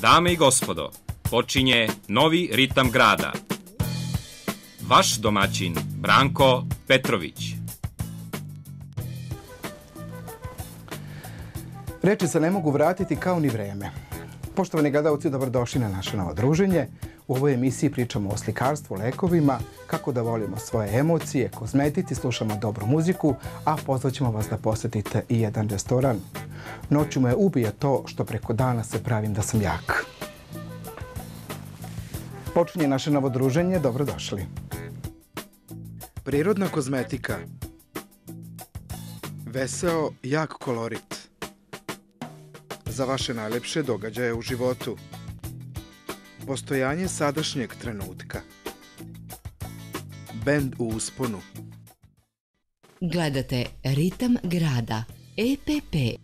Dame i gospodo, počinje novi ritam grada. Vaš domaćin Branko Petrović. Reči se ne mogu vratiti kao ni vreme. Poštovani gledalci, dobrodošli na naše novo druženje. U ovoj emisiji pričamo o slikarstvu, lekovima, kako da volimo svoje emocije, kozmetici, slušamo dobru muziku, a pozvaćemo vas da posjetite i jedan restoran. Noću me ubije to što preko dana se pravim da sam jak. Počinje naše novo druženje, dobrodošli. Prirodna kozmetika. Veseo, jak kolorit. Za vaše najlepše događaje u životu. Postojanje sadašnjeg trenutka. Bend u usponu. Gledate Ritam grada, EPP.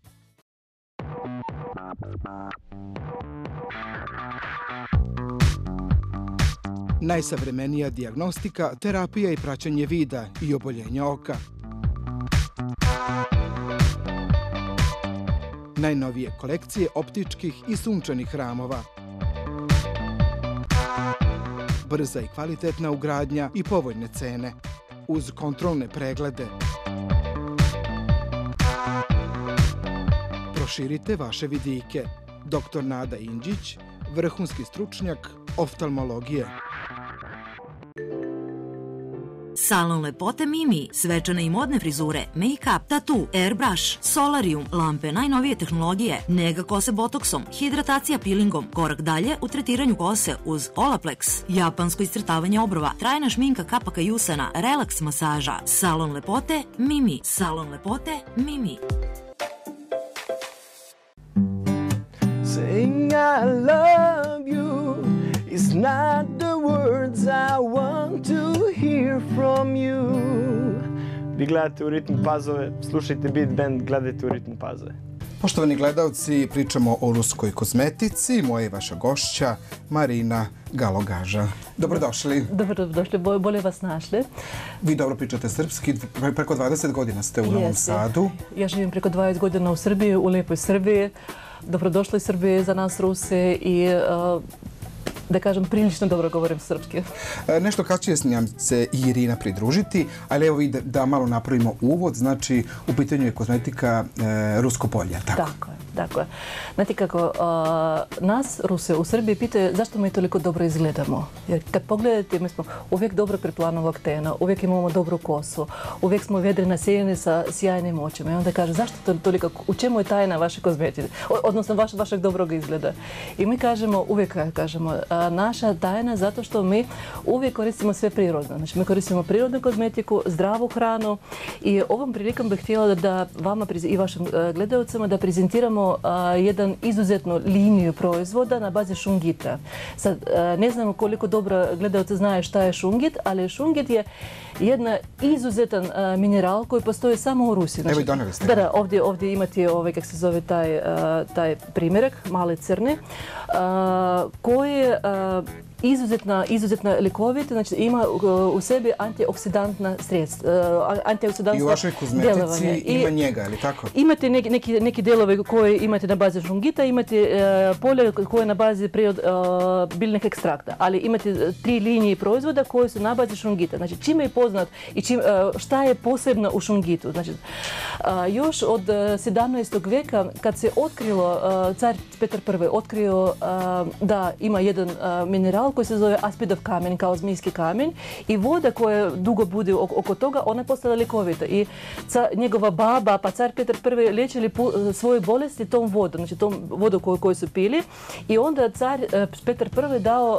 Najsavremenija dijagnostika, terapija i praćenje vida i oboljenja oka. Najnovije kolekcije optičkih i sunčanih ramova. Brza i kvalitetna ugradnja i povoljne cene. Uz kontrolne preglede. Proširite vaše vidike. Dr. Nada Indžić, vrhunski stručnjak oftalmologije. Salon lepote Mimi, svečane i modne frizure, make-up, tatu, airbrush, solarium, lampe najnovije tehnologije, nega kose botoksom, hidratacija peelingom, korak dalje u tretiranju kose uz Olaplex, japansko iscrtavanje obrova, trajna šminka kapaka i usana, relaks masaža. Salon lepote Mimi, salon lepote Mimi. Saying I love you is not the words I want to hear from you. Vi gledate u Ritmu Pazove, slušajte Beat Band, gledajte u Ritmu Pazove. Poštovani gledalci, pričamo o ruskoj kozmetici. Moja i vaša gošća Marina Galogaža. Dobrodošli. Dobrodošli, bolje vas našli. Vi dobro pričate srpski, preko 20 godina ste u Novom Sadu. Ja živim preko 20 godina u Srbiji, u lijepoj Srbiji. Dobrodošli Srbiji za nas Ruse i da kažem, prilično dobro govorim srpski. Nešto kasnije nam se i Irina pridružiti, ali evo da malo napravimo uvod. Znači, u pitanju je kozmetika Rusko polje, tako? Tako je. Znate kako, nas Ruse u Srbiji pitaju zašto mi toliko dobro izgledamo. Jer kad pogledate, mi smo uvijek dobro priplanovog tena, uvijek imamo dobru kosu, uvijek smo vedri nasijeni sa sjajnim očima. I onda kaže, zašto toliko, u čemu je tajna vaše kozmetike, odnosno vašeg dobrog izgleda. I mi kažemo, uvijek kažemo, naša tajna zato što mi uvijek koristimo sve prirodno. Znači, mi koristimo prirodnu kozmetiku, zdravu hranu i ovom prilikom bih htjela da vama i vašim gledalcima da prezentiramo jedan izuzetnu liniju proizvoda na bazi šungita. Sad, ne znam koliko dobro gledalci znaju šta je šungit, ali šungit je jedan izuzetan mineral koji postoji samo u Rusiji. Znači, evo i doneli ste. Da, ovdje imate kako se zove taj primjerak, mali crni, koji je izuzetno likovit, znači ima u sebi antioksidantna sredstva. I u vašoj kozmetici ima njega, ili tako? Imate neki delove koje imate na bazi šungita, imate polje koje je na bazi biljnih ekstrakta, ali imate 3 linije proizvoda koje su na bazi šungita. Znači, čime je poznat i šta je posebno u šungitu? Znači, još od 17. vijeka, kad se otkrilo, car Petar I otkrio da ima jedan mineral koji se zove aspidov kamen, kao zmijski kamen, i voda koja dugo bude oko toga, ona je postala likovita. I njegova baba, pa car Petar I liječili svoje bolesti tom vodom, znači tom vodu koju su pili, i onda car Petar I dao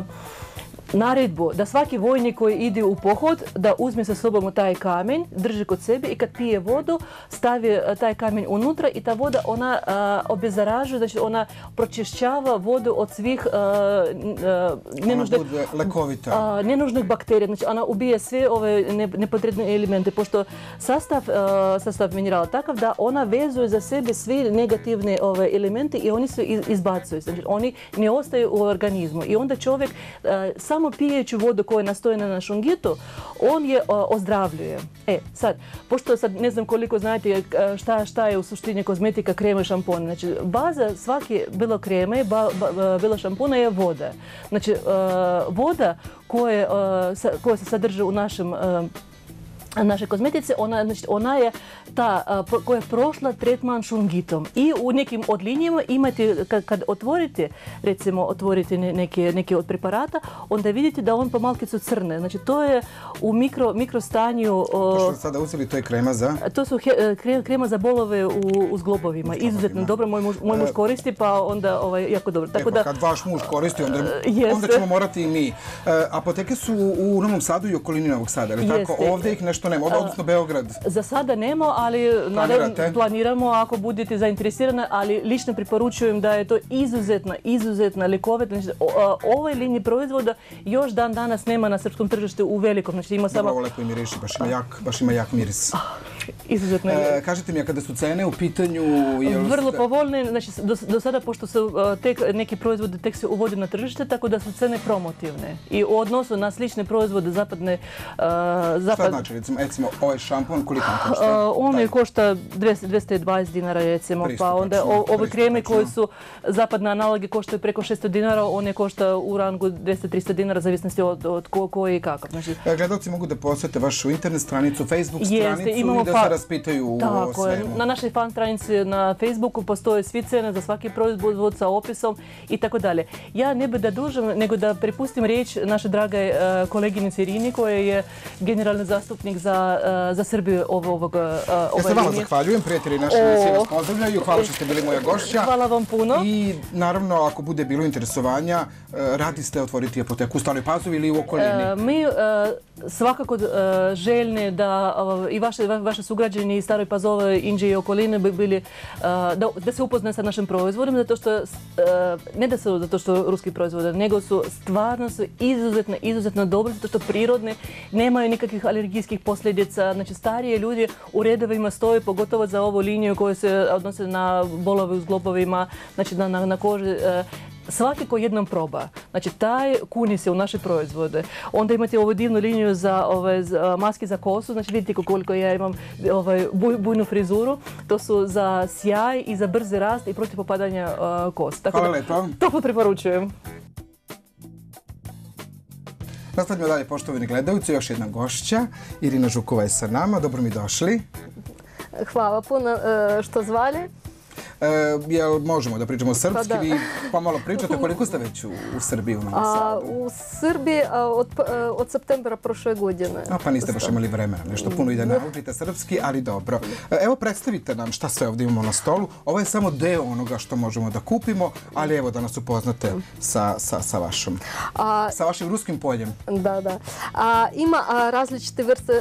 naredbu da svaki vojnik koji ide u pohod da uzme sa sobom taj kamen, drži kod sebe i kad pije vodu stavi taj kamen unutra i ta voda ona obezaražuje, znači ona pročišćava vodu od svih nenužnih bakterija, znači ona ubije sve ove nepotrebne elemente, pošto sastav minerala takav da ona vezuje za sebe sve negativne elemente i oni se izbacuju, znači oni ne ostaju u organizmu i onda čovjek sam samo pijeći vodu koja je nastojena na šungitu, on je ozdravljuje. Sad, pošto sad ne znam koliko znate šta je u suštini kozmetika, krema i šampon. Znači, baza svake bilo kreme, bilo šampona je voda. Znači, voda koja se sadrži u naše kozmetice, ona je ta koja je prošla tretman šungitom. I u nekim od linijama imate, kad otvorite, recimo otvorite neke od preparata, onda vidite da on pomalkicu crne. Znači to je u mikrostanju... To što sada uzeli, to je krema za? To su krema za bolove u zglobovima. Izuzetno dobro, moj muž koristi, pa onda jako dobro. Tako da, kad vaš muž koristi, onda ćemo morati i mi. Apoteke su u Novom Sadu i okolini Novog Sada, ali tako? Ovdje ih nešto nema, odnosno Beograd. Za sada nema, ali planiramo ako budete zainteresirani, ali lično preporučujem da je to izuzetna likovita. Znači, ovoj liniji proizvoda još dan danas nema na srpskom tržištu u velikom. Znači, ima samo... Dobro, lepo i miriši, baš ima jak miris. Izuzetno. Kažite mi, a kada su cene u pitanju... Vrlo povoljne, znači do sada, pošto su neki proizvodi tek se uvode na tržište, tako da su cene promotivne. I u odnosu na slične proizvode zapadne... Šta znači, recimo, ovaj šampon, koliko on košta? On je košta 220 dinara, recimo, pa onda ove kreme koje su zapadne analogi koštaju preko 600 dinara, one košta u rangu 200-300 dinara, zavisnosti od koje i kakav. Gledalci mogu da posjete vašu internet stranicu, Facebook stranicu i da se raspitaju o svemu. Na našoj fan stranici na Facebooku postoje svi cene za svaki proizvod sa opisom i tako dalje. Ja ne bih da dužem, nego da prepustim riječ naše drage koleginici Irini, koja je generalni zastupnik za Srbiju ovog Ja se vama zahvaljujem, prijatelji naši emisije vas pozdravljaju, hvala što ste bili moja gošća. Hvala vam puno. I naravno, ako bude bilo interesovanja, radi ste otvoriti apoteku u Staroj Pazovi ili u okolini? Mi svakako željni da i vaši sugrađani iz Staroj Pazove, Inđe i okoline bi bili da se upozna sa našim proizvodom, zato što ne da su zato što ruski proizvode, nego su stvarno izuzetno dobri, zato što prirodne, nemaju nikakvih alergijskih posljedica. Znači, starije ljudi u redovima stoje, pogotovo za ovu liniju koja se odnose na bolove u zglobovima, znači na koži. Svaki ko jednom proba, znači taj kuni se u naše proizvode. Onda imate ovu divnu liniju za maske za kosu, znači vidite koliko ja imam bujnu frizuru. To su za sjaj i za brzi rast i protiv popadanja kost. Hvala lepo. Toplo preporučujem. Nastavljamo dalje, poštovani gledalci, još jedna gošća. Irina Žukova je sa nama, dobro mi došli. Hvala puno što zvali. Jel možemo da pričamo srpski? Vi pomalo pričate, koliko ste već u Srbiji, u Novom Sadu? U Srbiji od septembra prošle godine. Pa niste baš imali vremena, nešto puno i da naučite srpski, ali dobro. Evo, predstavite nam šta sve ovdje imamo na stolu. Ovo je samo deo onoga što možemo da kupimo, ali evo da nas upoznate sa vašim ruskim poljem. Da. Ima različite vrste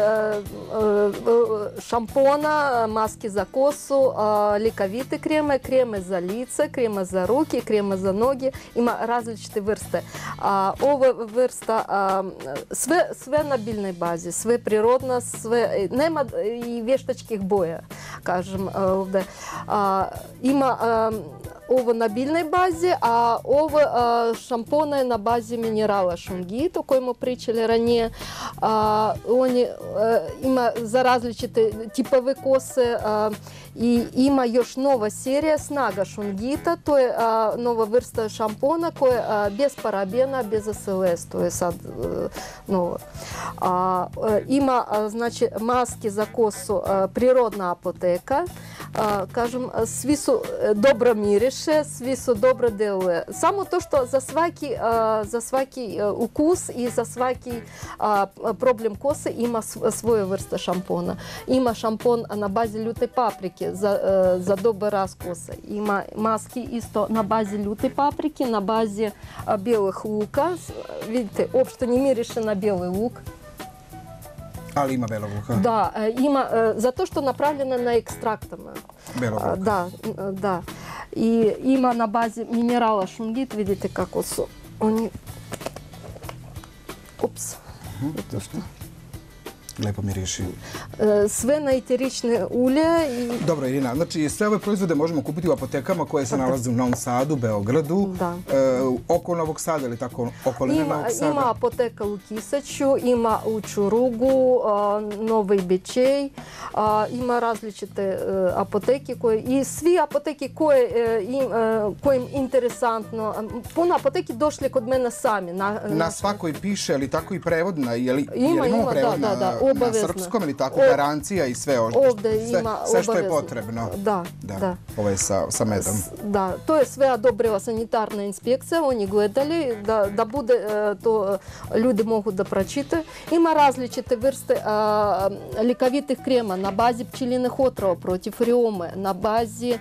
šampona, maske za kosu, ljekovite kreme za lice, krema za ruke, krema za noge. Ima različite vrste. Ova vrsta, sve na biljnoj bazi, sve prirodno, nema i vještačkih boja, kažem ovdje. Ima ovo na biljnoj bazi, a ovo šampona je na bazi minerala šungit, o kojem smo pričali ranije. On ima za različite tipove kose i ima još nova serija Snaga šungita. To je nova vrsta šampona koja je bez parabena, bez SLS. To je sad novo. Ima znači maske za kosu prirodna apoteka. Kažem, svi su dobro miriše, svi su dobro deluje. Samo to što za svaki ukus i za svaki problem kose ima svoju vrstu šampona. Ima šampon na bazi ljute paprike za dobar rast kose. Ima maske isto na bazi ljute paprike, na bazi bijelih luka. Vidite, uopšte ne miriše na bijeli luk. Ali ima belog luka? Da, ima, zato što napravljena na ekstraktama. Belog luka? Da. I ima na bazi minerala šungit, vidite kako su oni... Ups. lepo miriši? Sve na eterične ulje i... Dobro, Irina, znači sve ove proizvode možemo kupiti u apotekama koje se nalaze u Novom Sadu, Beogradu, oko Novog Sada ili tako okoline Novog Sada? Ima apoteka u Kisaću, ima u Čurugu, Novoj Bečej, ima različite apoteke i svi apoteki kojim interesantno. Puno apoteki došli kod mene sami. Na svakoj piše, ali tako i prevod? Imamo prevod na srpskom ili tako, garancija i sve sve što je potrebno. Da. Ovo je sa medom. Da, to je sve odobrila sanitarna inspekcija, oni gledali da bude to, ljudi mogu da pročitaju. Ima različite vrste ljekovitih krema na bazi pčelinjih otrova protiv reuma, na bazi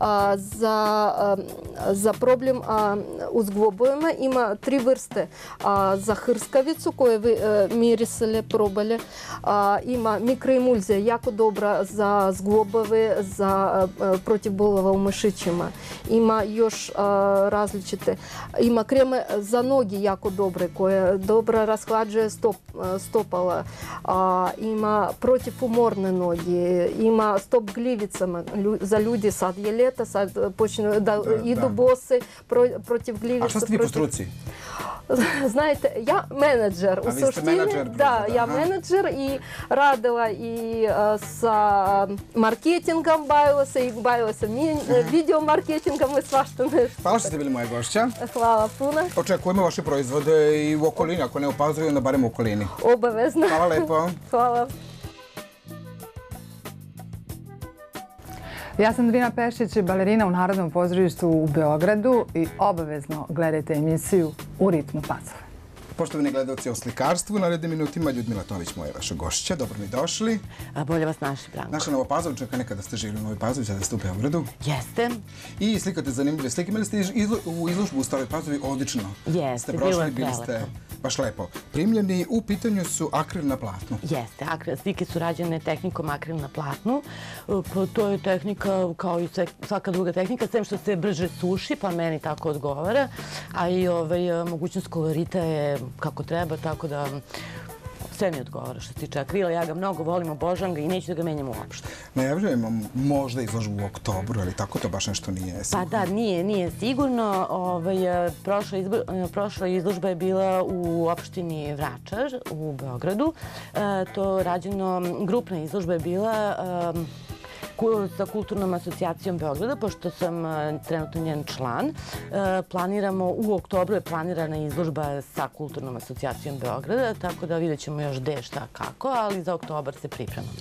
za problem u zglobovima. Ima 3 vrste za hrskavicu koju vi mirisali, probali. Ima mikroemulzija, jako dobra za zglobove, protiv bolova u mišićima. Ima još različite. Ima kreme za noge jako dobre koje dobro rashlađuje stopala. Ima protiv umorne noge. Ima stop gljivicama. Za ljudi sad je ljeta, sad počinu da idu bose protiv gljivica. A šta ste vi po struci? Znajte, ja menadžer. A vi ste menadžer? Da, ja menadžer i radila i sa marketingom, bavila se video marketingom i svašta nešto. Hvala što ste bili moja gošća. Hvala puno. Očekujemo vaše proizvode i u okolini, ako ne u Pazovi, onda barem u okolini. Obavezno. Hvala lepo. Hvala. Ja sam Drina Pešić, balerina u Narodnom pozorištu u Beogradu i obavezno gledajte emisiju U ritmu Pazove. Poštovani gledalci o slikarstvu, na narednim minutima Ljudmila Tomić, moja vaša gošća. Dobro mi došli. Bolje vas našli, Branko. Naša Novopazovčanka, nekada ste živjeli u Novoj Pazovi, sada ste u Beogradu. Jeste. I slikate zanimljive slike. Imali ste u izložbu u Staroj Pazovi, odlično. Jeste, bilo je bili ste baš lepo primljeni. U pitanju su akril na platnu. Jeste, slike su rađene tehnikom akril na platnu. To je tehnika kao i svaka druga tehnika, sem što se brže suši, pa meni tako odgovara. A i mogućnost kolorita je kako treba, tako da sve mi odgovara što se tiče akrila. Ja ga mnogo volim, obožavam ga i neću da ga menjam uopšte. Najavljujemo možda izložbu u oktobru, ali tako to baš nešto nije sigurno? Pa da, nije sigurno. Prošla izložba je bila u opštini Vračar u Beogradu. To rađeno, grupna izložba je bila sa Kulturnom asocijacijom Beograda, pošto sam trenutno njen član. U oktobru je planirana izložba sa Kulturnom asocijacijom Beograda, tako da vidjet ćemo još gde, šta, kako, ali za oktobar se pripremamo.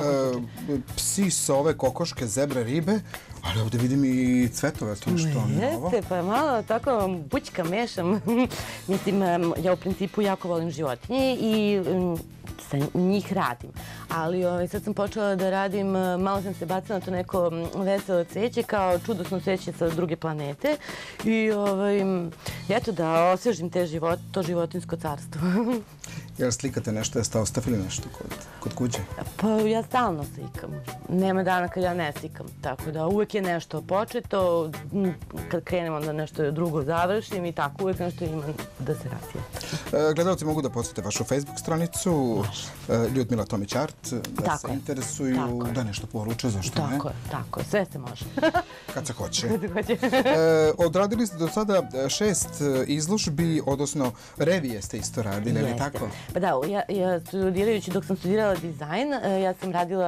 Psi, sove, kokoške, zebre, ribe, ali ovdje vidim i cvetove, to nešto novo. Jeste, pa malo tako bućka mešam. Mislim, ja u principu jako volim životinje i sa njih radim. Ali sad sam počela da radim, malo sam se bacila na to neko veselo cveće, kao čudosno cveće sa druge planete. I eto da osvežim to životinjsko carstvo. Jel slikate nešto, jeste ostavili nešto kod kuće? Pa ja stalno slikam. Nema dana kad ja ne slikam. Tako da uvek je nešto početo, kad krenem onda nešto drugo završim i tako uvek nešto imam da se razvije. Gledalci mogu da posjete vašu Facebook stranicu Ljudmila Tomić Art, da se interesuju, da nešto poruče, zašto ne? Tako je, sve se može. Kad se hoće. Odradili ste do sada 6 izložbi, odnosno revije ste isto radili, ili tako? Pa da, dok sam studirala dizajn, ja sam uradila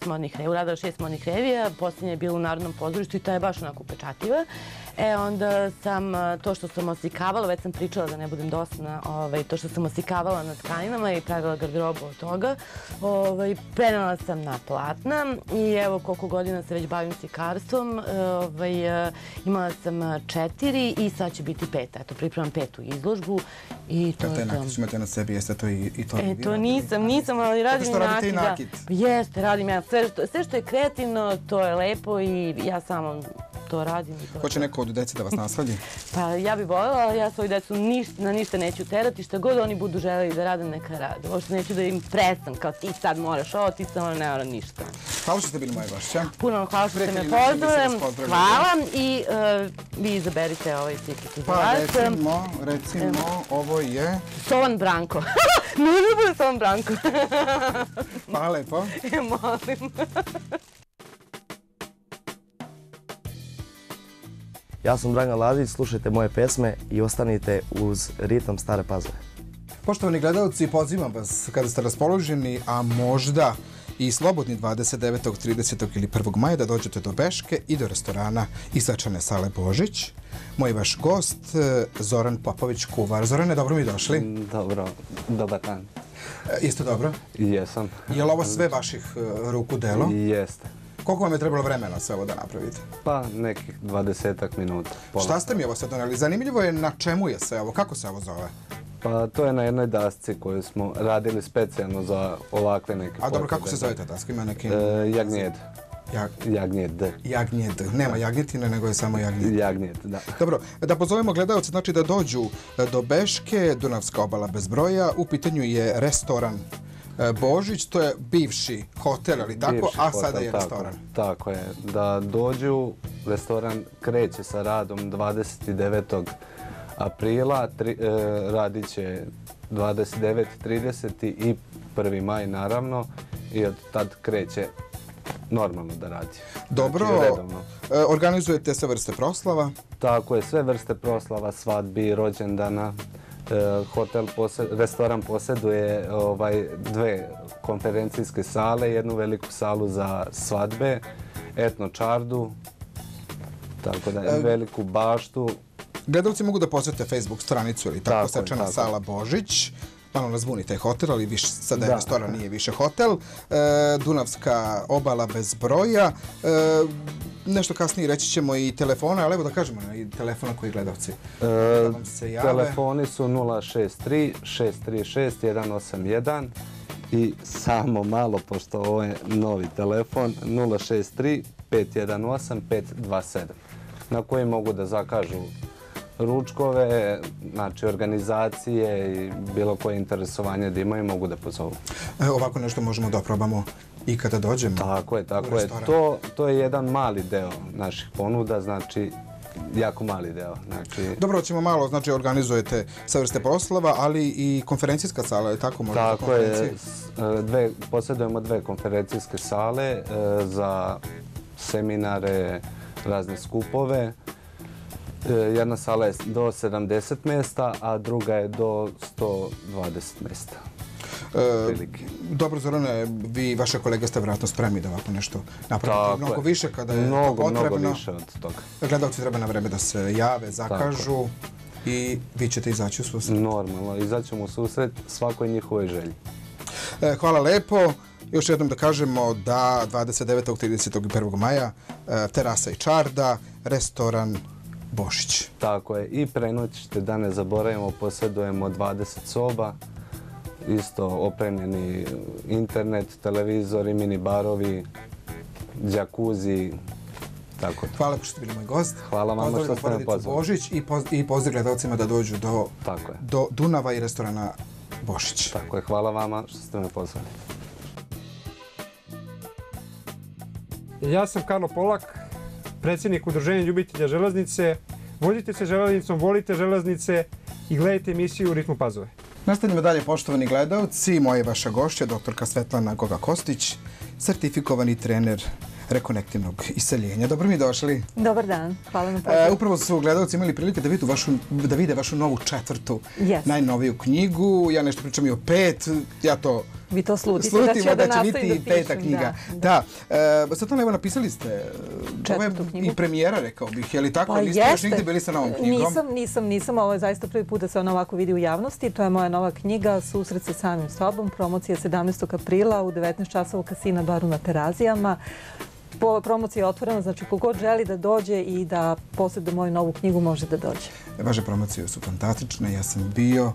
6 modnih revija, posljednja je bila u Narodnom pozorištu i ta je baš onako upečatljiva. Onda sam to što sam oslikavala, već sam pričala da ne budem dosadna, to što sam oslikavala na tkaninama i pravila garderobu od toga, prenela sam na platna i evo koliko godina se već bavim slikarstvom, imala sam 4 i sad će biti 5. Eto, pripremam 5. izložbu i to je to. Taj nakit što imate na sebi, jeste to i to? To nisam, ali radim i nakit. Radite i nakit? Jeste, radim ja. Sve što je kreativno, to je lepo i ja samo to radim. Hoće neko od dece da vas nasledi? Pa ja bih voljela, ali ja svoju decu na ništa neću terati, šta god oni budu želeli da rade, neka rade. Uopšte neću da im presam, kao ti sad moraš ovo, ti sad ne mora ništa. Hvala što ste bili moji gošća. Puno vam hvala što ste me pozdravili. Hvala i vi izaberite ovaj tiket za vas. Pa recimo, ovo je... Sovan Branko. Nužno bude Sovan Branko. Hvala lepo. Molim. Ja sam Dragan Lazić, slušajte moje pesme i ostanite uz ritam Stare Pazove. Poštovani gledalci, pozivam vas kada ste raspoloženi, a možda i slobodni 29., 30. ili 1. maja da dođete do Beške i do restorana i svečane sale Božić. Moj vaš gost, Zoran Popović Kuvar. Zorane, dobro mi došli. Dobro, dobar dan. Jeste dobro? Jesam. Je li ovo sve vaših ruku delo? Jeste. Koliko vam je trebalo vremena sve ovo da napravite? Pa nekih 20 minuta. Šta ste mi ovo sad doneli? Zanimljivo je na čemu je sve ovo, kako se ovo zove? Pa to je na jednoj dasci koju smo radili specijalno za ovakve neke potrebe. A dobro, kako se zove ta daska? Ima neki... Jagnjed. Jagnjed. Jagnjed. Nema jagnjetine, nego je samo jagnjed. Jagnjed, da. Dobro, da pozovemo gledalce, znači da dođu do Beške, Dunavska obala bez broja. U pitanju je restoran Božić, to je bivši hotel, ali tako, a sada je restoran. Tako je, da dođu, restoran kreće sa radom 29. aprila, radit će 29. 30. i 1. maj naravno i od tad kreće normalno da radi. Dobro, organizujete sve vrste proslava? Tako je, sve vrste proslava, svadbi, rođendana. Restoran posjeduje dve konferencijske sale, jednu veliku salu za svadbe, etno čardu, tako da veliku baštu. Gledalci mogu da posjete Facebook stranicu ili tako svečana sala Božić. Malo nas zbuni taj hotel, ali sada je restoran, nije više hotel. Dunavska obala bez broja. Nešto kasnije reći ćemo i telefona, ali evo da kažemo i telefona koji gledalci vam se jave. Telefoni su 063 636 181 i samo malo, pošto ovo je novi telefon, 063 518 527 na koji mogu da zakažu ručkove, znači organizacije i bilo koje interesovanje da imaju mogu da pozovu. Ovako nešto možemo da oprobamo i kada dođemo. Tako je. To je jedan mali deo naših ponuda, znači jako mali deo. Dobro, ćemo malo, znači organizujete sve vrste proslava, ali i konferencijska sala, je tako? Tako je, posjedujemo dve konferencijske sale za seminare, razne skupove. Jedna sala je do 70 mjesta, a druga je do 120 mjesta. Dobro, Zorane, vi i vaše kolege ste vjerojatno spremni da ovako nešto napravite mnogo više kada je to potrebno. Mnogo više od toga. Gledalci treba na vreme da se jave, zakažu i vi ćete izaći u susret. Normalno, izaćemo u susret svakoj njihovoj želji. Hvala lepo. Još jednom da kažemo da 29. 30. i 1. maja terasa i čarda, restoran Božić. Tako je. I prenoćite, da ne zaboravimo, posjedujemo 20 soba, isto opremljeni internet, televizori, mini barovi, džakuzi. Hvala što ste bili moj gost. Hvala vam što ste me pozvali. Božić i pozdrav gledalcima da dođu do Dunava i restorana Božić. Tako je. Hvala vama što ste me pozvali. Ja sam Karlo Polak, predsjednik Udruženja ljubitelja železnice. Vozite se železnicom, volite železnice i gledajte emisiju U ritmu Pazove. Nastavljamo dalje, poštovani gledalci. Moja vaša gošća, doktorka Svetlana Goga-Kostić, sertifikovani trener rekonektivnog iseljenja. Dobro mi došli. Dobar dan, hvala na pozivu. Upravo su gledalci imali prilike da vide vašu novu 4. najnoviju knjigu. Ja nešto pričam i o 5, ja to vi to slutite, da će biti i 5. knjiga. Da. Svetlana, evo napisali ste 4. knjigu. I premijera, rekao bih. Je li tako? Niste još nigde bili sa novom knjigom? Nisam. Ovo je zaista prvi put da se ona ovako vidi u javnosti. To je moja nova knjiga, Susret sa samim sobom. Promocija 17. aprila u 19 časova u Kasina baru na Terazijama. Promocija je otvorena, znači kogod želi da dođe i da posjeduje moju novu knjigu može da dođe. Vaše promocije su fantastične, ja sam bio.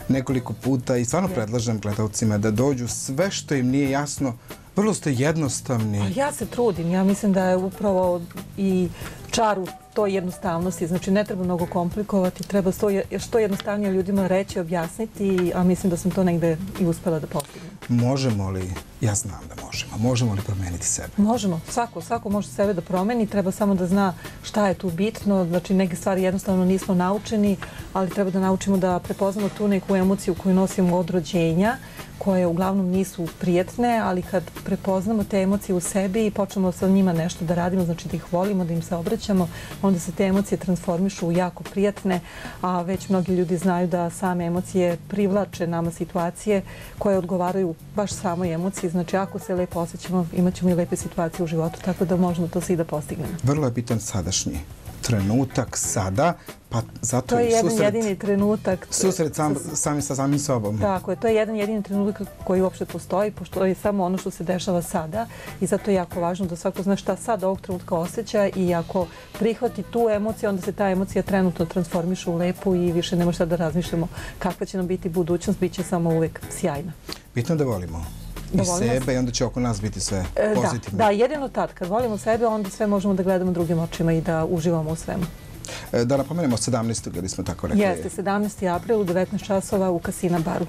nekoliko puta i stvarno predlažem gledalcima da dođu sve što im nije jasno. Vrlo ste jednostavni. Ja se trudim. Ja mislim da je upravo i čar u toj jednostavnosti. Znači, ne treba mnogo komplikovati. Treba što jednostavnije ljudima reći, objasniti, a mislim da sam to negde i uspela da postignem. Možemo li, ja znam da možemo li promeniti sebe? Možemo. Svako može sebe da promeni. Treba samo da zna šta je tu bitno. Znači, neke stvari jednostavno nismo naučeni, ali treba da naučimo da prepoznamo tu neku emociju koju nosimo od rođenja, koje uglavnom nisu prijetne, ali kad prepoznamo te emocije u sebi i počnemo sa njima nešto da radimo, znači da ih volimo, da im se obraćamo, onda se te emocije transformišu u jako prijetne, a već mnogi ljudi znaju da same emocije privlače nama situacije koje odgovaraju baš samoj emociji. Znači, ako se lepo osjećamo, imat ćemo i lepe situacije u životu, tako da možemo to svi da postignemo. Vrlo je bitan sadašnji trenutak sada, pa zato i susret. To je jedan jedini trenutak. Susret sami sa samim sobom. Tako je, to je jedan jedini trenutak koji uopšte postoji, pošto je samo ono što se dešava sada i zato je jako važno da svako zna šta sad ovog trenutka osjeća i ako prihvati tu emociju, onda se ta emocija trenutno transformiše u lepu i više nema šta da razmišljamo kakva će nam biti budućnost, bit će samo uvek sjajna. Bitno da volimo i sebe i onda će oko nas biti sve pozitivno. Da, jedino tad, kad volimo sebe, onda sve možemo da gledamo drugim očima i da uživamo u svemu. Da napomenemo 17. ili smo tako rekli? Jeste, 17. april u 19 časova u Casina baru.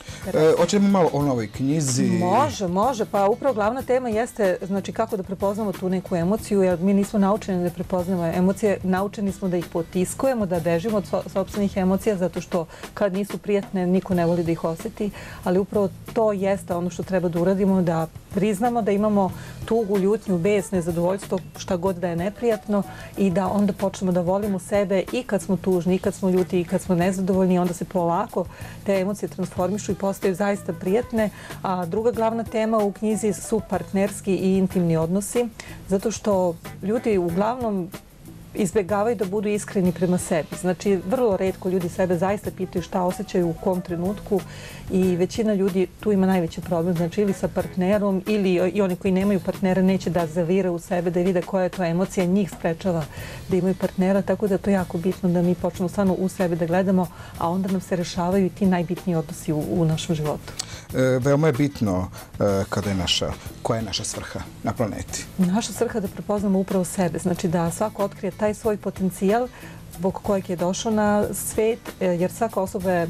Hoćemo malo o novoj knjizi? Može. Pa upravo glavna tema jeste znači, kako da prepoznamo tu neku emociju, jer mi nismo naučeni da prepoznamo emocije, naučeni smo da ih potiskujemo, da bežimo od sopstvenih emocija, zato što kad nisu prijatne, niko ne voli da ih osjeti, ali upravo to jeste ono što treba da uradimo, da priznamo da imamo tugu, ljutnju, bes, nezadovoljstvo, šta god da je neprijatno i da onda počnemo da volimo sebe i kad smo tužni, i kad smo ljuti, i kad smo nezadovoljni, onda se polako te emocije transformišu i postaju zaista prijatne. A druga glavna tema u knjizi su partnerski i intimni odnosi, zato što ljudi uglavnom izbjegavaju da budu iskreni prema sebi. Znači, vrlo retko ljudi sebe zaista pitaju šta osjećaju u kom trenutku i većina ljudi tu ima najveći problem. Znači, ili sa partnerom ili i oni koji nemaju partnera neće da zavire u sebe, da vide koja je to emocija, njih sprečava da imaju partnera, tako da je to jako bitno da mi počnemo stvarno u sebe da gledamo, a onda nam se rešavaju i ti najbitniji odnosi u našem životu. Veoma je bitno koja je naša svrha na planeti. Naša svrha je da prepoznamo upravo sebe, znači da svako otkrije taj svoj potencijal zbog kojeg je došao na svet, jer svaka osoba je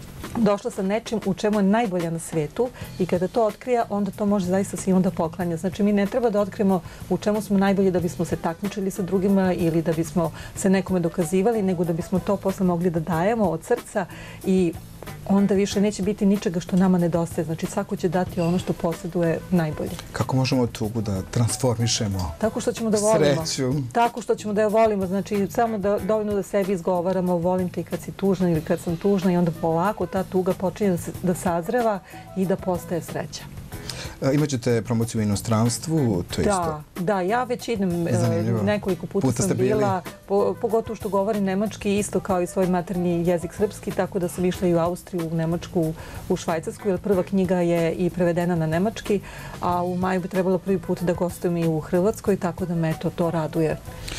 došla sa nečim u čemu je najbolja na svetu i kada to otkrija, onda to može zaista svima da poklanja. Znači, mi ne treba da otkrijemo u čemu smo najbolji da bismo se takmičili sa drugima ili da bismo se nekome dokazivali, nego da bismo to posle mogli da dajemo od srca i onda više neće biti ničega što nama nedostaje. Znači, svako će dati ono što posjeduje najbolje. Kako možemo tugu da transformišemo? Tako što ćemo da volimo. Sreću. Tako što ćemo da je volimo. Znači, samo dovoljno da sebi izgovaramo volim te i kad si tužna ili kad sam tužna i onda polako ta tuga počinje da sazreva i da postaje sreća. Imaćete promociju u inostranstvu, to je isto? Da, ja već idem, nekoliko puta sam bila, pogotovo što govorim nemački, isto kao i svoj maternji jezik srpski, tako da sam išla i u Austriju, u Nemačku, u Švajcarsku, jer prva knjiga je i prevedena na nemački, a u maju bi trebalo prvi put da gostujem i u Hrvatskoj, tako da me to raduje.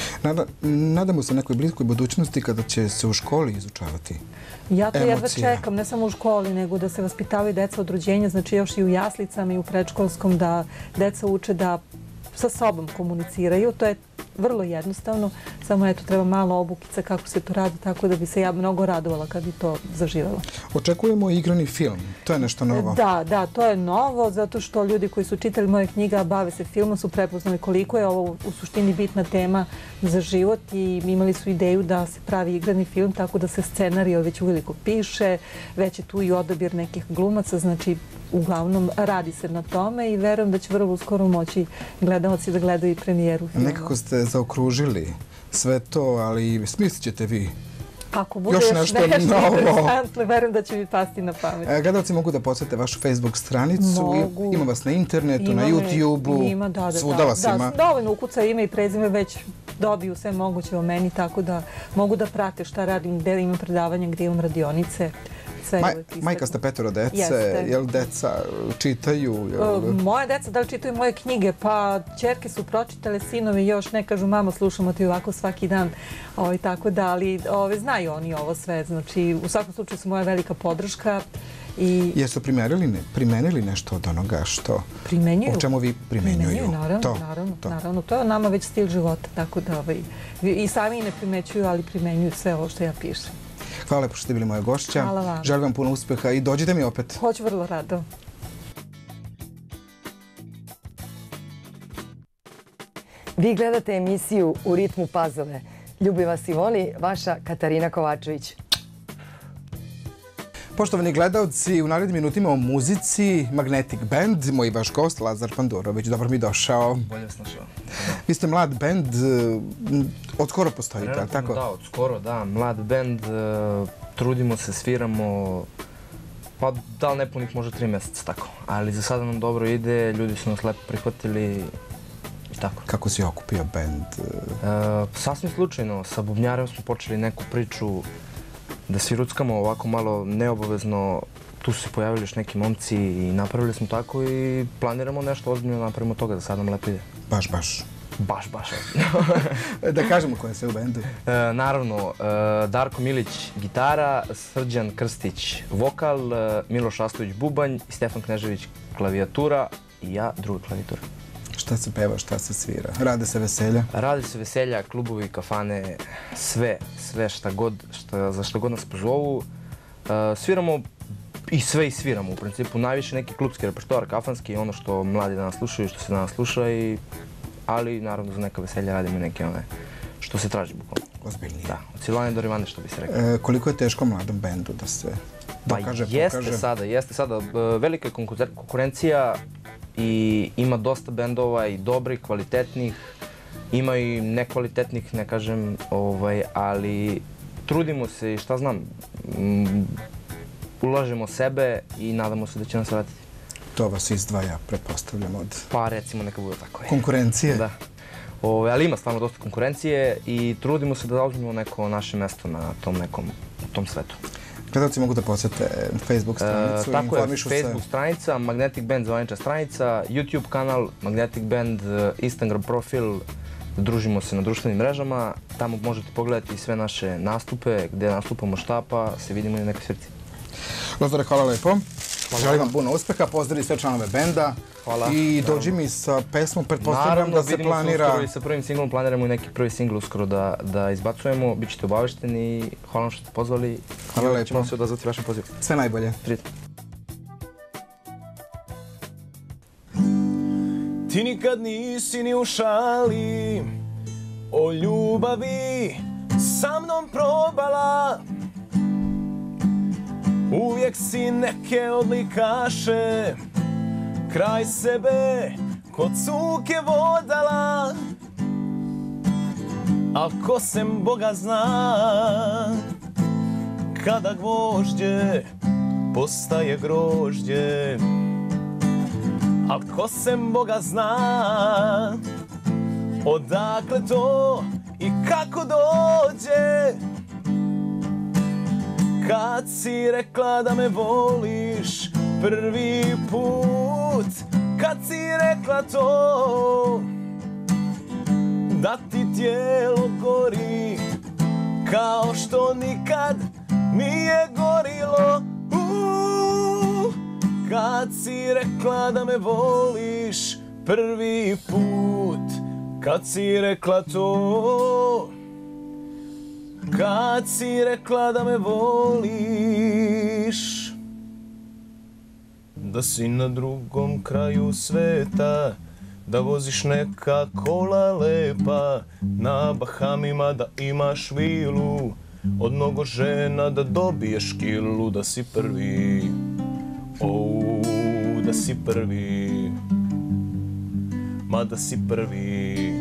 Nadamo se nekoj bliskoj budućnosti kada će se u školi izučavati ja to jedva čekam, ne samo u školi, nego da se vaspitavaju deca od rođenja, znači još i u jaslicama i u predškolskom, da deca uče da sa sobom komuniciraju. To je vrlo jednostavno, samo eto treba malo obukica kako se to radi, tako da bi se ja mnogo radovala kad bi to zaživjela. Očekujemo igrani film, to je nešto novo. Da, to je novo, zato što ljudi koji su čitali moje knjige, a bave se filmom, su prepoznali koliko je ovo u suštini bitna tema za život i imali su ideju da se pravi igrani film, tako da se scenario već uveliko piše, već je tu i odabir nekih glumaca, znači uglavnom radi se na tome i verujem da će vrlo uskoro moći gledalci da gledaju i premijeru filma. Nekako ste zaokružili sve to, ali smislit ćete vi ako bude još nešto novo. Verujem da će mi pasti na pamet. Gledalci mogu da posete vašu Facebook stranicu, ima vas na internetu, na YouTube-u, svuda vas ima. Dovoljno ukucaju ime i prezime, već dobiju sve moguće o meni, tako da mogu da prate šta radim, gde imam predavanja, gde imam radionice. Majka ste 5 dece, Jeste. jel deca čitaju? Moje deca da li čitaju moje knjige? Pa ćerke su pročitale, sinovi još ne kažu mamo slušamo ti ovako svaki dan. Tako da, ali znaju oni ovo sve. Znači, u svakom slučaju su moja velika podrška. Jesu primenili nešto od onoga što... Primenjuju. O čemu vi primenjuju? Naravno. To je nama već stil života, tako da i sami ne primećuju, ali primenjuju sve ovo što ja pišem. Hvala lepo što ste bili moja gošća. Hvala vam. Želim vam puno uspeha i dođite mi opet. Hoću vrlo rado. Vi gledate emisiju U ritmu pazove. Ljubi vas i voli vaša Katarina Kovačević. Poštovani gledalci, u narednim minutima o muzici Magnetic Band, moj vaš gost Lazar Pandurović. Dobro mi došao. Bolje vas našao. Vi ste mlad band, od skoro postojite, ali tako? Da, od skoro, da. Mlad band, trudimo se, sviramo, pa da li nepunih možda 3 mjeseca, tako. Ali za sada nam dobro ide, ljudi su nas lepo prihvatili i tako. Kako si okupio band? Sasvim slučajno, sa bubnjarem smo počeli neku priču da svi ruckamo ovako malo neobavezno. Tu su se pojavili još neki momci i napravili smo tako i planiramo nešto ozbiljno da napravimo toga, da sad nam lepo ide. Baš. Baš ozbiljno. Da kažemo ko je sve u bendu. Naravno, Darko Milić gitara, Srđan Krstić vokal, Miloš Astović bubanj i Stefan Knežević klavijatura i ja druga klavijatura. Šta se peva, šta se svira? Rade se veselja? Rade se veselja, klubovi, kafane, sve za što god nas pozovu. Sviramo i sve i sviramo u principu. Najviše neki klubski repertoar, kafanski, ono što mladi danas slušaju, što se danas sluša, ali naravno za neka veselja radimo i neke one što se traži bukvalno. Ozbiljnije. Da, od Silvane do Rivane što bi se rekao. Koliko je teško mladom bendu da se dokaže, pokaže? Jeste sada. Velika je konkurencija i ima dosta bendova i dobrih, kvalitetnih, ima i nekvalitetnih, ne kažem, ali trudimo se i šta znam, ulažemo sebe i nadamo se da će nas vratiti. To vas izdvaja, pretpostavljam, od... Pa recimo neka bude tako. Konkurencije? Da. Ali ima stvarno dosta konkurencije i trudimo se da zauzmemo neko naše mesto na tom svetu. Gledalci mogu da posjete Facebook stranicu i informišu se. Tako je, Facebook stranica, Magnetic Band zvanična stranica, YouTube kanal, Magnetic Band, Instagram profil, družimo se na društvenim mrežama, tamo možete pogledati sve naše nastupe, gdje nastupamo, šta, pa se vidimo i na nekoj svirci. Lazare, hvala lepo. Želim vam puno uspeha, pozdravi sve članove benda. Hvala. I dođi mi sa pesmom, pretpostavljam da se planira... Naravno, vidimo se uskoro i sa prvim singlom, planiramo i neki prvi singl uskoro da izbacujemo, bit ćete obavešteni i hvala vam što ste pozvali. Hvala lepo. Ćemo se odazvati vašem pozivu. Sve najbolje. Ti nikad nisi ni u šali o ljubavi sa mnom probala. Uvijek si neke odlikaše kraj sebe kod cuke vodala. Al ko sem Boga zna kada gvožđe postaje grožđe. Al ko sem Boga zna odakle to i kako dođe. Kad si rekla da me voliš prvi put, kad si rekla to, da ti tijelo gori kao što nikad nije gorilo. Kad si rekla da me voliš prvi put, kad si rekla to, kad si rekla da me voliš. Da si na drugom kraju sveta, da voziš neka kola lepa, na Bahamima da imaš vilu, od mnogo žena da dobiješ kilu. Da si prvi, da si prvi, ma da si prvi,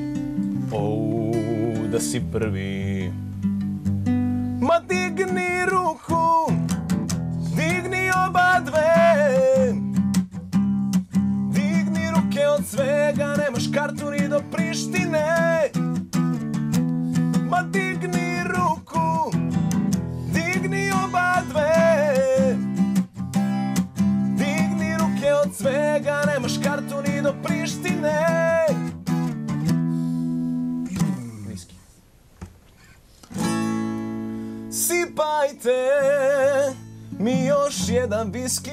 da si prvi. Ma digni ruku, digni oba dve, digni ruke od svega, nemaš kartu ni do Prištine. Ma digni ruku, digni oba dve, Sipajte mi još jedan viski,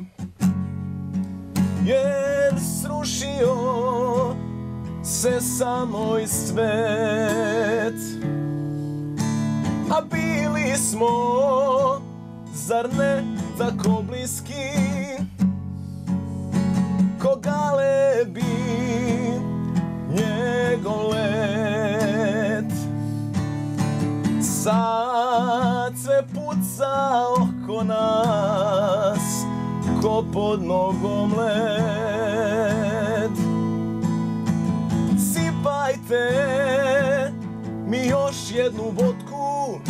jer srušio se samo i svet. A bili smo, zar ne tako bliski, ko galebi njegov let. Sad sve puca oko nas, ko pod nogom led. Sipajte mi još jednu vodku,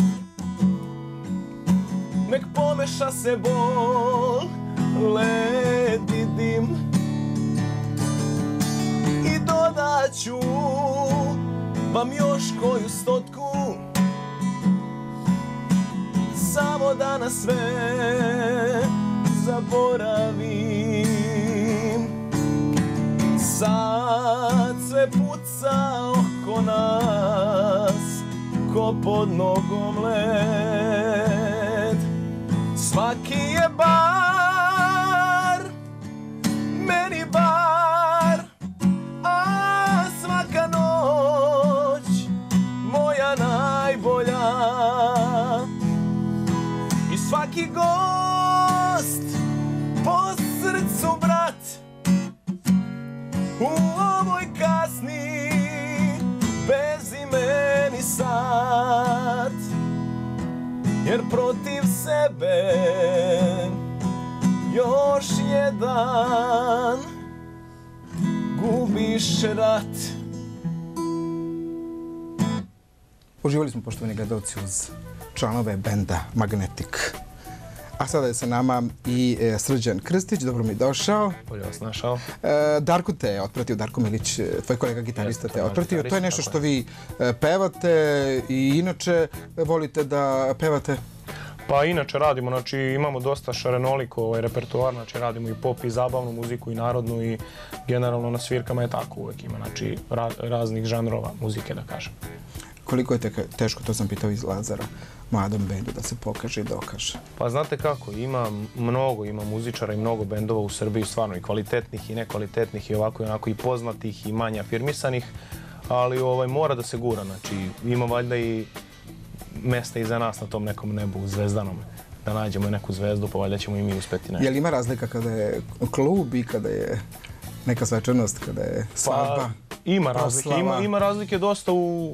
nek pomeša se bol, led i dim. I dodat ću vam još koju stotku, samo da na sve zaboravim. Sad sve puca oko nas, ko pod nogom led. Svaki je bar, meni bar, a svaka noć moja najbolja. I svaki gost po srcu brat, u ovoj kasni bezimeni sat. Jer protiv sebe još jedan gubiš rat. Uživali smo, poštovani gledalci, uz članove benda Magnetic. A sada je sa nama i Srđan Krstić, dobro mi došao. Bolje vas našao. Darko te je otpratio, Darko Milić, tvoj kolega gitarista te je otpratio. To je nešto što vi pevate i inače volite da pevate? Pa inače radimo, znači imamo dosta šarenoliko repertoar, znači radimo i pop i zabavnu muziku i narodnu i generalno na svirkama je tako uvek ima, znači raznih žanrova muzike da kažem. Koliko je teško, to sam pitao iz Lazara, mladom bendu da se pokaže i dokaže? Pa znate kako, ima muzičara i mnogo bendova u Srbiji, stvarno i kvalitetnih i nekvalitetnih i ovako i onako i poznatih i manje afirmisanih, ali mora da se gura, znači ima valjda i mesta iza nas na tom nekom nebu zvezdanom, da nađemo neku zvezdu, pa valjda ćemo i mi uspeti nešto. Je li ima razlika kada je klub i kada je neka svečanost, kada je svadba? Ima razlike, ima razlike dosta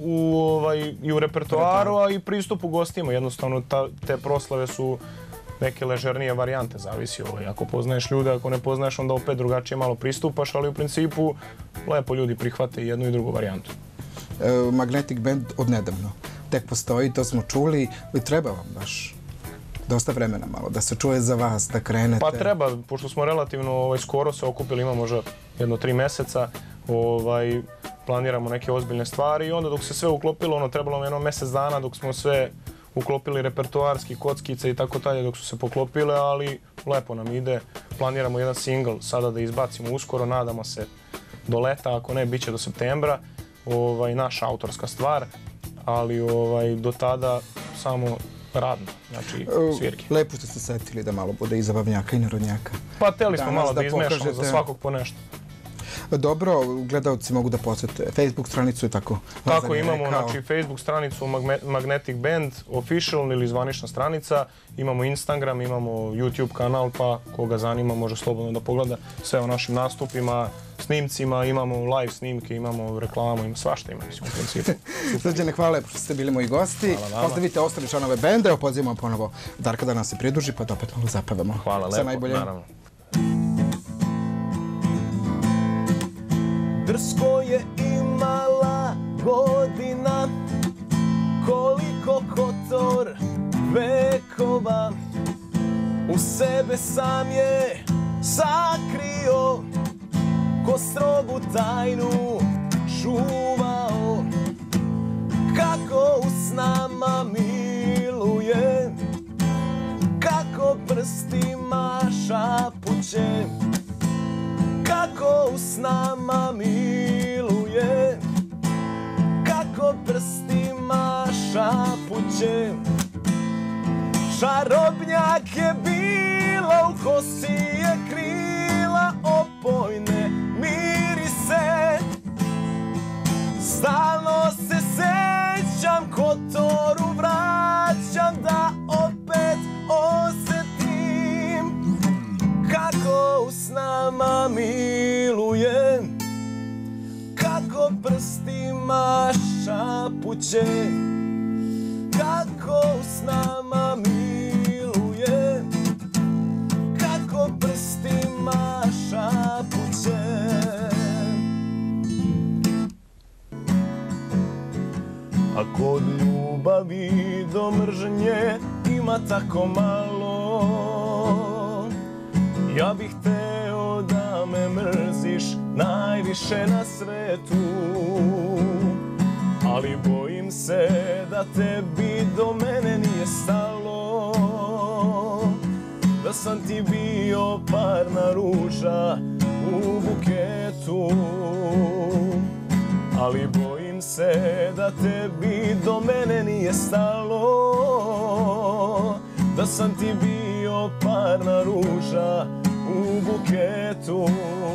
i u repertoaru, a i pristupu gostima. Jednostavno te proslave su neke ležernije varijante, zavisi. Ako poznaješ ljude, ako ne poznaješ, onda opet drugačije malo pristupaš, ali u principu lepo ljudi prihvate i jednu i drugu varijantu. Magnetic Band odnedavno tek postoji, to smo čuli, i treba vam baš dosta vremena malo da se čuje za vas, da krenete. Pa treba, pošto smo relativno skoro se okupili, ima možda 1-3 meseca, planiramo neke ozbiljne stvari i onda dok se sve uklopilo, trebalo nam 1 mesec dana dok smo sve uklopili repertoarski, kockice i tako dalje, dok su se poklopile, ali lepo nam ide. Planiramo jedan singl sada da izbacimo uskoro, nadamo se do leta, ako ne, bit će do septembra, naša autorska stvar, ali do tada samo radno, znači svirke. Lepo ste se setili da malo bude i zabavnjaka i narodnjaka. Pa teli smo malo da izmešamo za svakog po nešto. Dobro, gledalci mogu da posete Facebook stranicu i tako. Tako, imamo znači Facebook stranicu Magnetic Band, official ili zvanična stranica, imamo Instagram, imamo YouTube kanal, pa koga zanima može slobodno da pogleda sve o našim nastupima, snimcima, imamo live snimke, imamo reklamu, ima svašta ima, mislim, u principu. Srđane, hvala što ste bili moji gosti. Pozdravite ostali članove benda, evo pozivamo ponovo Darka da nas se pridruži, pa da opet malo zapevamo. Hvala lepo, naravno. Drsko je imala godina, koliko Kotor vekova, u sebe sam je sakrio, ko strogu tajnu čuvao, kako s nama miluje, kako prstima šapuće, kako s nama miluje, kako prstima šapuće. Čarobnjak je bila, u kosi je krila, opojne mirise. Stalno se sećam, Kotoru vraćam, da opet osjetim kako s nama miluje, kako prstima šapuće, kako s nama miluje, kako prstima šapuće. A kod ljubavi do mržnje ima tako malo. Ja bih hteo da me mrziš najviše na svetu, ali bojim se da tebi do mene nije stalo, da sam ti bio parna ruža u buketu, ali bojim se da tebi do mene nije stalo, da sam ti bio parna ruža u buketu.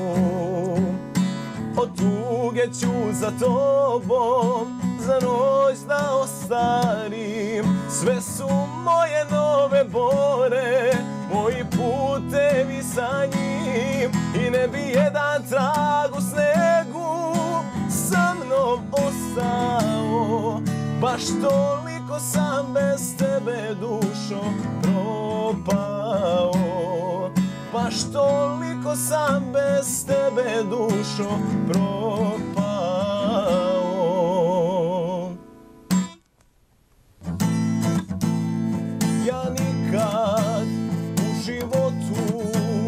Od tuge ću za tobom za noć da ostarim, sve su moje nove bore, moji putevi sa njim, i ne bi jedan trag u snegu sa mnom ostao. Baš toliko sam bez tebe, dušo, propao. Baš toliko sam bez tebe, dušo, propao. Ja nikad u životu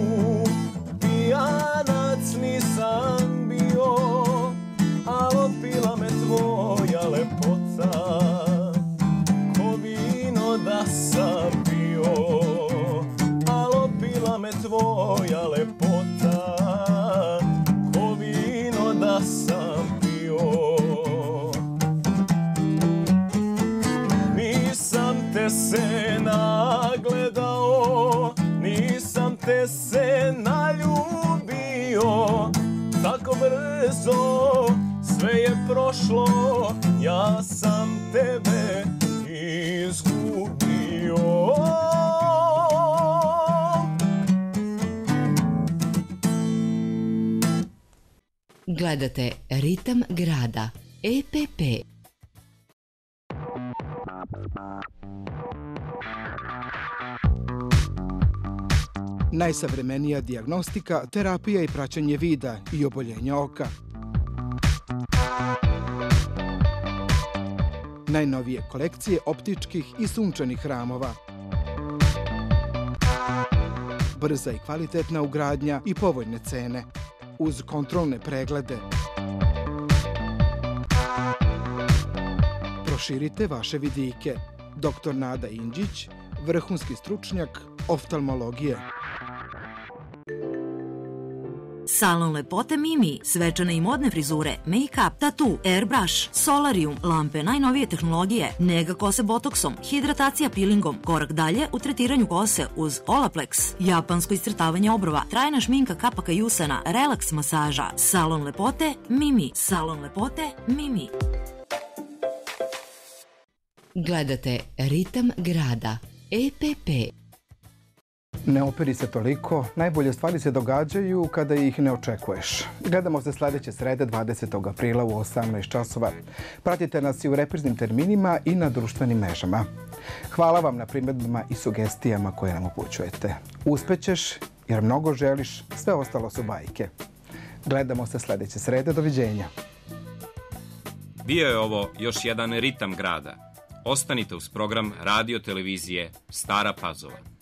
pijanac nisam bio, ali opila me tvoja lepota, ko vino da sam pio, ali opila me tvoja lepota, ko vino da sam pio. Nisam te se nagledao, nisam te se naljubio, tako brzo sve je prošlo, ja sam tebe izgubio. Gledate Ritam grada, EPP. Najsavremenija dijagnostika, terapija i praćenje vida i oboljenja oka. Najnovije kolekcije optičkih i sunčanih ramova. Brza i kvalitetna ugradnja i povoljne cene, uz kontrolne preglede. Proširite vaše vidike. Dr. Nada Indžić, vrhunski stručnjak oftalmologije. Salon lepote Mimi, svečane i modne frizure, make-up, tatu, airbrush, solarium, lampe najnovije tehnologije, nega kose botoksom, hidratacija peelingom, korak dalje u tretiranju kose uz Olaplex, japansko iscrtavanje obrova, trajna šminka kapaka i usana, relaks masaža. Salon lepote Mimi. Salon lepote Mimi. Gledate Ritam grada, EPP. Ne operi se toliko, najbolje stvari se događaju kada ih ne očekuješ. Gledamo se sljedeće srede 20. aprila u 18 časova. Pratite nas i u repriznim terminima i na društvenim mrežama. Hvala vam na primjedbama i sugestijama koje nam upućujete. Uspećeš jer mnogo želiš, sve ostalo su bajke. Gledamo se sljedeće srede, doviđenja. Bio je ovo još jedan Ritam grada. Ostanite uz program radio televizije Stara Pazova.